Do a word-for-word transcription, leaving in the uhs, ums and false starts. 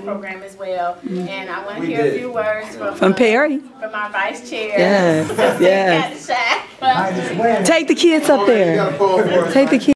program as well. Mm-hmm. And I want to hear did. a few words from, from Perry. From our vice chair. Yes, yes. Take the kids up there. Take the kids.